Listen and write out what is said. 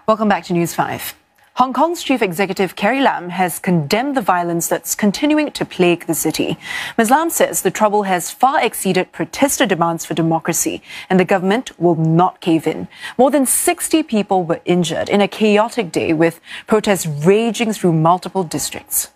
Welcome back to News 5. Hong Kong's Chief Executive Carrie Lam has condemned the violence that's continuing to plague the city. Ms. Lam says the trouble has far exceeded protester demands for democracy and the government will not cave in. More than 60 people were injured in a chaotic day with protests raging through multiple districts.